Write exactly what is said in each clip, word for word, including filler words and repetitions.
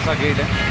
असा गेट आहे।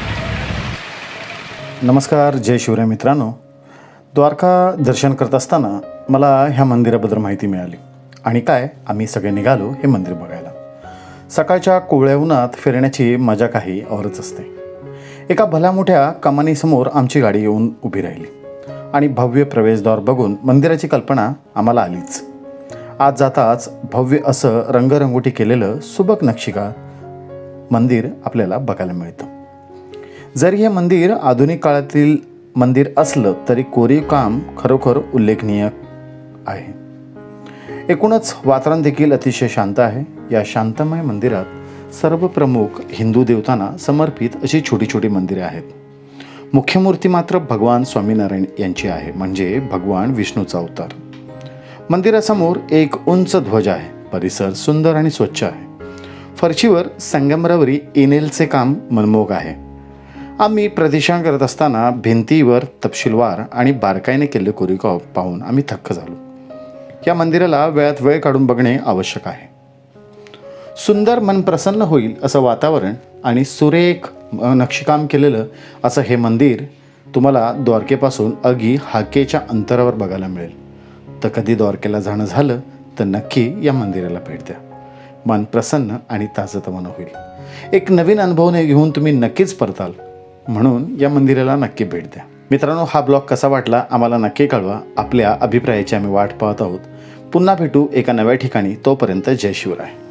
नमस्कार, जय शिवराय मित्रांनो। द्वारका दर्शन करत असताना मला ह्या मंदिराबद्दल माहिती मिळाली आणि काय आम्ही सगळे निघालो हे मंदिर बघायला। सकाळच्या कोवळ्या उन्हात फिरण्याची मजा काही औरच असते। एका भल्या मोठ्या कमानीसमोर आमची गाडी येऊन उभी राहिली आणि भव्य प्रवेशद्वार बघून मंदिराची कल्पना आम्हाला आलीच। आज जाताच भव्य असं रंगरंगोटी केलेलं सुबक नक्षीकाम मंदिर आपल्याला बघायला मिळतं। जरी हे मंदिर आधुनिक काळातील मंदिर असलं तरी कोरीव काम खरोखर उल्लेखनीय आहे। एकूणच वातावरण देखील अतिशय शांत आहे। या शांतमय मंदिरात सर्व प्रमुख हिंदू देवतांना समर्पित अशी छोटी छोटी मंदिरे आहेत। मुख्य मूर्ती मात्र भगवान स्वामीनारायण यांची आहे, म्हणजे भगवान विष्णूचा अवतार। मंदिरासमोर एक उंच ध्वज आहे। परिसर सुंदर आणि स्वच्छ आहे। फरशीवर संगमरवरी इनेलचे काम मनमोहक आहे। आम्ही प्रदक्षिणा करत असताना भिंतीवर तपशीलवार आणि बारकाईने केलेले कोरीव काम पाहून आम्ही थक्क झालो। या मंदिराला वेळात वेळ काढून बघणे आवश्यक आहे। सुंदर, मन प्रसन्न होईल असं वातावरण आणि सुरेख नक्षीकाम केलेलं असं हे मंदिर तुम्हाला द्वारकेपासून अगदी हाकेच्या अंतरावर बघायला मिळेल। तर कधी द्वारकेला जाणं झालं तर नक्की या मंदिराला भेट द्या। मन प्रसन्न आणि ताजतवानं होईल। एक नवीन अनुभव घेऊन तुम्ही नक्कीच परताल, म्हणून या मंदिराला नक्की भेट द्या। मित्रांनो, हा ब्लॉग कसा वाटला आम्हाला नक्की कळवा। आपल्या अभिप्रायाची आम्ही वाट पाहत आहोत। पुन्हा भेटू एका नव्या ठिकाणी। तोपर्यंत जय शिवराय।